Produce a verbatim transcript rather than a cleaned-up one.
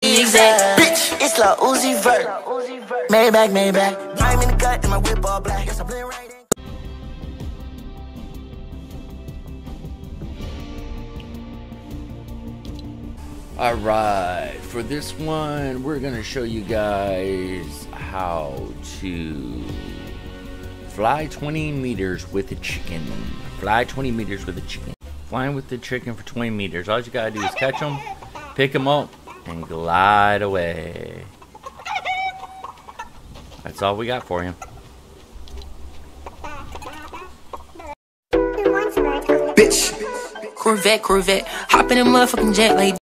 Exact. Bitch, it's La Uzi Vert. Maybach, Maybach. I'm in the cut and my whip all black. Yes, I blend right in. Alright, for this one, we're going to show you guys how to fly twenty meters with a chicken. Fly twenty meters with a chicken. Flying with the chicken for twenty meters. All you got to do is catch them, pick them up, and glide away. That's all we got for you. Bitch. Corvette, Corvette. Hop in a motherfucking jet like